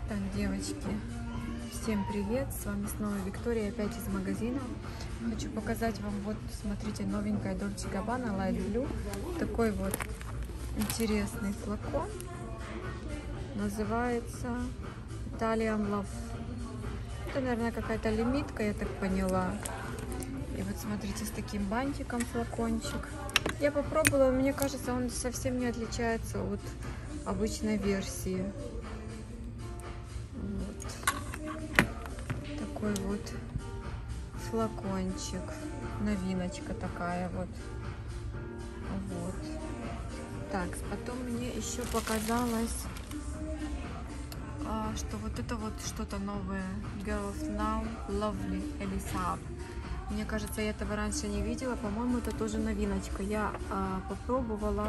Так, девочки, всем привет! С вами снова Виктория, опять из магазина. Хочу показать вам, вот, смотрите, новенькая Dolce & Gabbana Light Blue. Такой вот интересный флакон. Называется Italian Love. Это, наверное, какая-то лимитка, я так поняла. И вот смотрите, с таким бантиком флакончик. Я попробовала, мне кажется, он совсем не отличается от обычной версии. Вот. Такой вот флакончик. Новиночка такая вот. Вот. Так, потом мне еще показалось, что вот это вот что-то новое. Girl of Now, Lovely Elisa. Мне кажется, я этого раньше не видела. По-моему, это тоже новиночка. Я попробовала.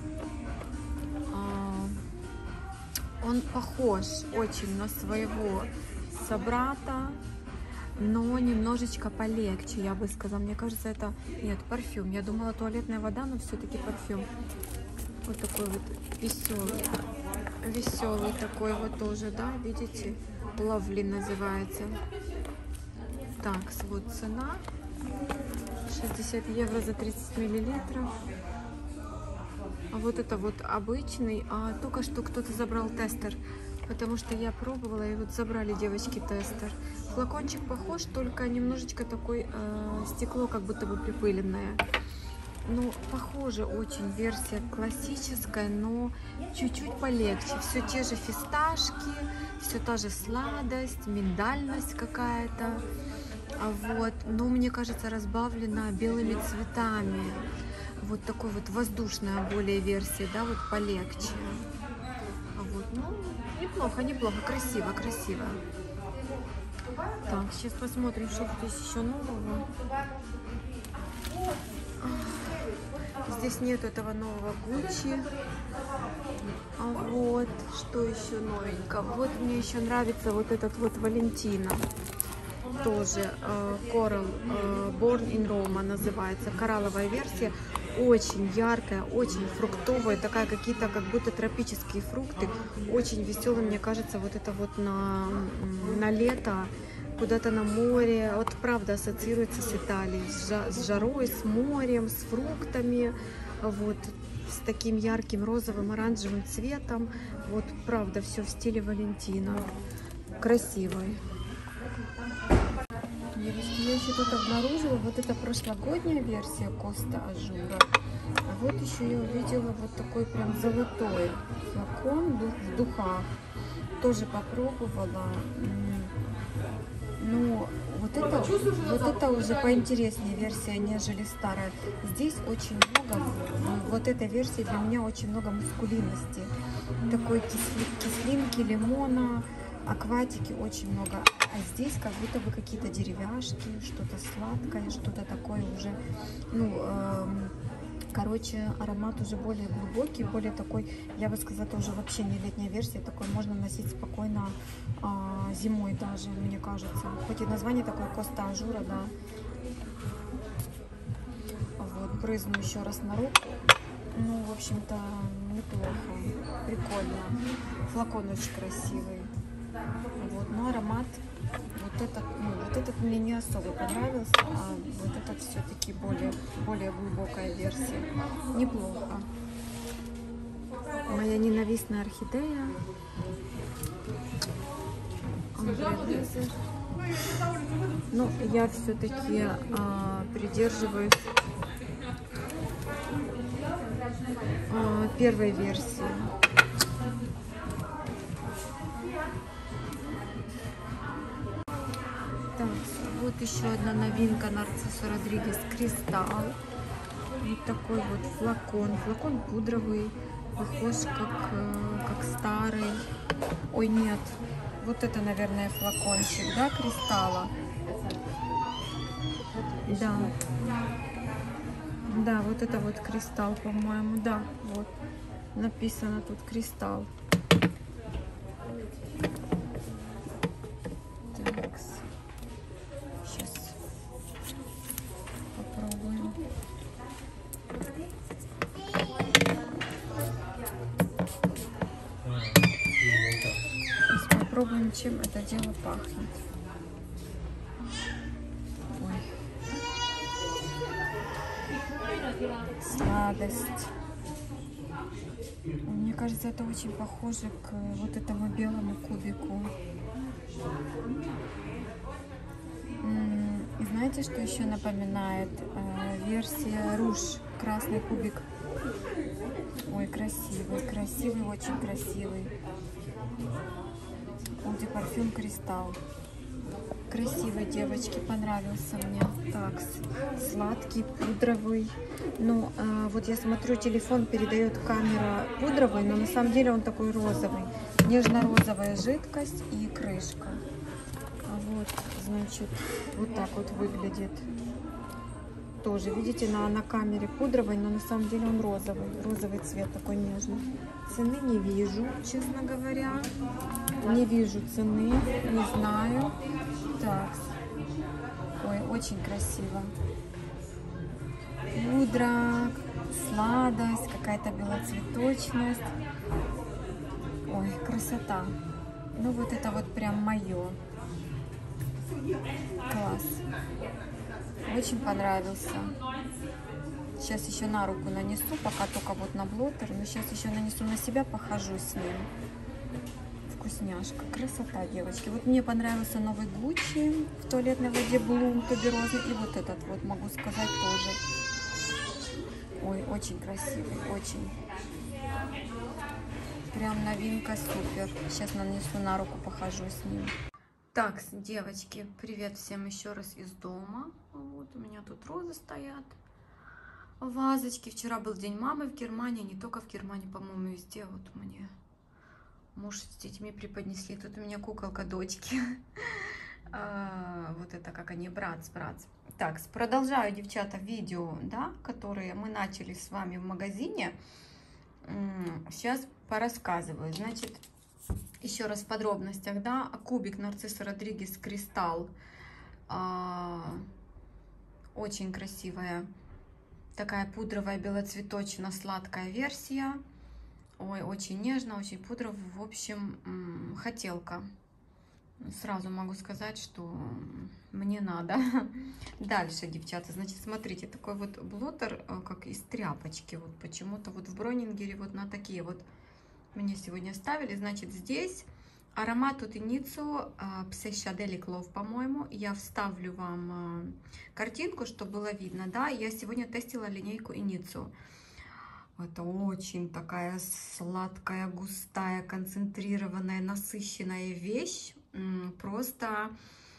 Он похож очень на своего собрата, но немножечко полегче, я бы сказала. Мне кажется, это... Нет, парфюм. Я думала, туалетная вода, но все-таки парфюм. Вот такой вот веселый. Веселый такой вот тоже, да, видите? Lovely называется. Так, вот цена. 60 евро за 30 миллилитров. А вот это вот обычный. Только что кто-то забрал тестер, потому что я пробовала, и вот забрали девочки тестер. Флакончик похож, только немножечко такой стекло как будто бы припыленное. Ну, похоже очень, версия классическая, но чуть-чуть полегче. Все те же фисташки, все та же сладость, миндальность какая-то. Вот, но мне кажется, разбавлена белыми цветами. Вот такой вот воздушная более версия, да, вот полегче. Вот, ну, неплохо, неплохо, красиво, красиво. Так, сейчас посмотрим, что здесь еще нового. Здесь нет этого нового Gucci. Вот, что еще новенького. Вот мне еще нравится вот этот вот Валентина. Тоже Coral Born in Roma называется. Коралловая версия. Очень яркая, очень фруктовая. Такая какие-то как будто тропические фрукты. Очень веселый, мне кажется, вот это вот на лето. Куда-то на море. Вот правда ассоциируется с Италией. С жарой, с морем, с фруктами. Вот. С таким ярким розовым, оранжевым цветом. Вот правда все в стиле Валентина. Красивый. Я еще тут обнаружила вот эта прошлогодняя версия Коста Ажура. А вот еще я увидела вот такой прям золотой флакон в духах. Тоже попробовала. Но вот это уже поинтереснее версия, нежели старая. Здесь очень много, вот этой версии для меня очень много мускулинности. Такой кислинки, лимона, акватики очень много. А здесь как будто бы какие-то деревяшки, что-то сладкое, что-то такое уже, ну, короче, аромат уже более глубокий, более такой, я бы сказала, уже вообще не летняя версия, такой можно носить спокойно зимой даже, мне кажется. Хоть и название такое Коста Ажура, да. Вот, брызну еще раз на руку. Ну, в общем-то, неплохо, прикольно. Флакон очень красивый. Вот, но аромат вот этот мне не особо понравился, а вот этот все-таки более глубокая версия. Неплохо. Моя ненавистная орхидея. Ну, я все-таки придерживаюсь первой версии. Так, вот еще одна новинка Нарцисса Родригес Кристалл. Вот такой вот флакон. Флакон пудровый, похож как старый. Ой, нет. Вот это, наверное, флакончик, да, Кристалла? Да. Да, вот это вот Кристалл, по-моему, да. Вот. Написано тут Кристалл. Сейчас попробуем. попробуем, чем это дело пахнет. Ой. Сладость. Мне кажется, это очень похоже к вот этому белому кубику. И знаете, что еще напоминает? Версия Руж, красный кубик. Ой, красивый, красивый, очень красивый. Оди парфюм Кристалл. Красивый, девочки, понравился мне. Так, сладкий, пудровый. Ну, вот я смотрю, телефон передает камера пудровый, но на самом деле он такой розовый. Нежно-розовая жидкость и крышка. А вот, значит, вот так вот выглядит. Тоже, видите, на камере пудровый, но на самом деле он розовый. Розовый цвет такой нежный. Цены не вижу, честно говоря. Не вижу цены, не знаю. Так. Ой, очень красиво. Пудра, сладость, какая-то белоцветочность. Ой, красота. Ну вот это вот прям мое. Класс. Очень понравился. Сейчас еще на руку нанесу, пока только вот на блотер. Но сейчас еще нанесу на себя, похожу с ним. Вкусняшка. Красота, девочки. Вот мне понравился новый Гуччи в туалетной воде Блум туберозный. И вот этот вот, могу сказать, тоже. Ой, очень красивый, очень. Прям новинка, супер. Сейчас нанесу на руку, похожу с ним. Так, девочки, привет всем еще раз из дома. Вот у меня тут розы стоят. Вазочки. Вчера был день мамы в Германии. Не только в Германии, по-моему, везде. Вот мне муж с детьми преподнесли. Тут у меня куколка дочки. Вот это как они, братц. Так, продолжаю, девчата, видео, да, которые мы начали с вами в магазине. Сейчас порассказываю. Значит, еще раз в подробностях, да, кубик Нарцисса Родригес Кристалл. Очень красивая. Такая пудровая, белоцветочно-сладкая версия. Ой, очень нежно, очень пудровая. В общем, хотелка. Сразу могу сказать, что мне надо. Дальше, девчата, значит, смотрите, такой вот блотер, как из тряпочки. Вот почему-то вот в Бронингере вот на такие вот мне сегодня ставили. Значит, здесь аромат от Иницио, Psychedelic Love, по-моему. Я вставлю вам картинку, чтобы было видно, да. Я сегодня тестила линейку Иницио. Это очень такая сладкая, густая, концентрированная, насыщенная вещь. Просто,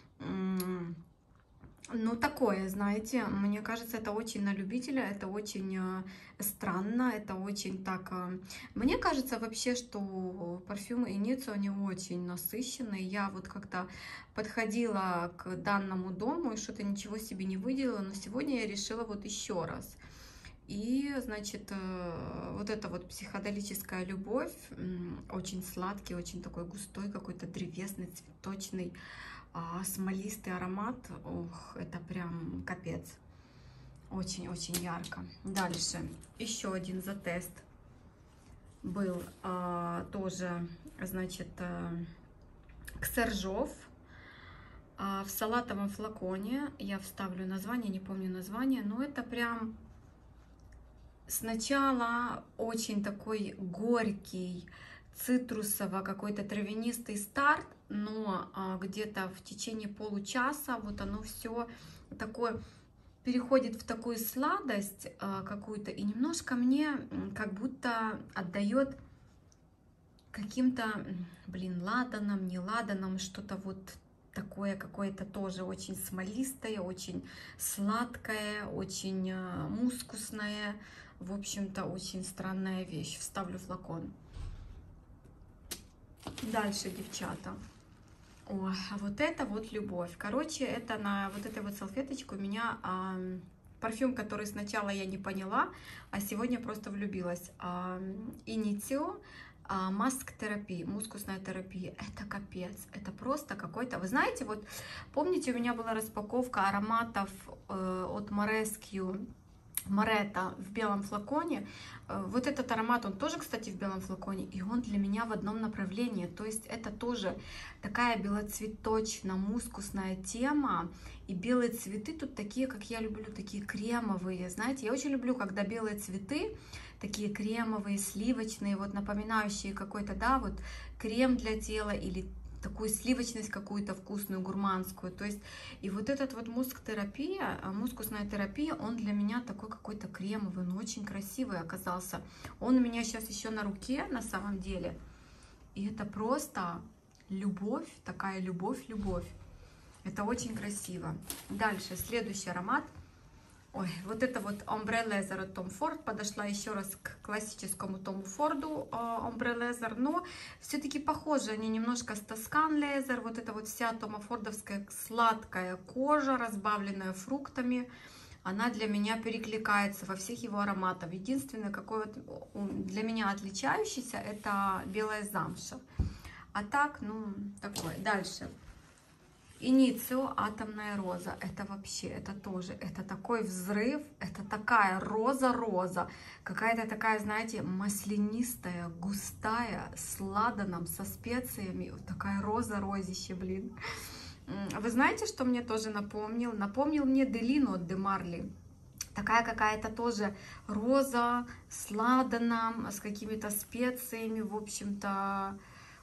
ну, такое, знаете, мне кажется, это очень на любителя, это очень странно, это очень так... Мне кажется вообще, что парфюмы Иницио, они очень насыщенные. Я вот как-то подходила к данному дому и что-то ничего себе не выделила, но сегодня я решила вот еще раз. И, значит, вот эта вот психоделическая любовь, очень сладкий, очень такой густой, какой-то древесный, цветочный, смолистый аромат. Ох, это прям капец. Очень-очень ярко. Дальше еще один затест был тоже, значит, Ксержов. В салатовом флаконе. Я вставлю название, не помню название, но это прям... Сначала очень такой горький, цитрусово, какой-то травянистый старт, но где-то в течение получаса вот оно все такое переходит в такую сладость какую-то, и немножко мне как будто отдает каким-то, блин, ладаном, не ладаном, что-то вот такое какое-то тоже очень смолистое, очень сладкое, очень мускусное. В общем-то, очень странная вещь. Вставлю флакон. Дальше, девчата. Ой, а вот это вот любовь. Короче, это на вот этой вот салфеточке у меня парфюм, который сначала я не поняла, а сегодня просто влюбилась. Иницио. Маск терапии, мускусная терапия. Это капец, это просто какой-то... Вы знаете, вот помните, у меня была распаковка ароматов от Mauresque, Моретто в белом флаконе. Вот этот аромат, он тоже, кстати, в белом флаконе, и он для меня в одном направлении. То есть это тоже такая белоцветочно-мускусная тема. И белые цветы тут такие, как я люблю, такие кремовые. Знаете, я очень люблю, когда белые цветы такие кремовые, сливочные, вот напоминающие какой-то, да, вот крем для тела или такую сливочность какую-то вкусную, гурманскую. То есть, и вот этот вот мускусная терапия, он для меня такой какой-то кремовый, но очень красивый оказался. Он у меня сейчас еще на руке, на самом деле. И это просто любовь, такая любовь-любовь. Это очень красиво. Дальше, следующий аромат. Ой, вот это вот Ombre Leather от Tom Ford. Подошла еще раз к классическому Тому Форду Ombre Leather, но все-таки похожи они немножко с Toscan Leather. Вот это вот вся Тома Фордовская сладкая кожа, разбавленная фруктами, она для меня перекликается во всех его ароматах. Единственное, какой вот для меня отличающийся, это белая замша. А так, ну, такое. Дальше. Иницио атомная роза. Это вообще, это тоже, это такой взрыв, это такая роза-роза. Какая-то такая, знаете, маслянистая, густая, с ладаном, со специями. Вот такая роза-розище, блин. Вы знаете, что мне тоже напомнил? Напомнил мне Делино от Де Марли. Такая какая-то тоже роза с ладаном, с какими-то специями, в общем-то,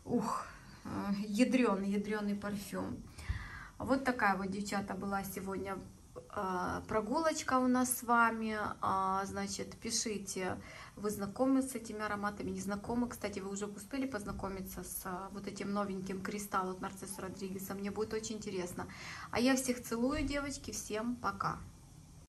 ядреный парфюм. Вот такая вот, девчата, была сегодня прогулочка у нас с вами. Значит, пишите, вы знакомы с этими ароматами, не знакомы. Кстати, вы уже успели познакомиться с вот этим новеньким Кристалл от Нарцисса Родригеса. Мне будет очень интересно. А я всех целую, девочки. Всем пока.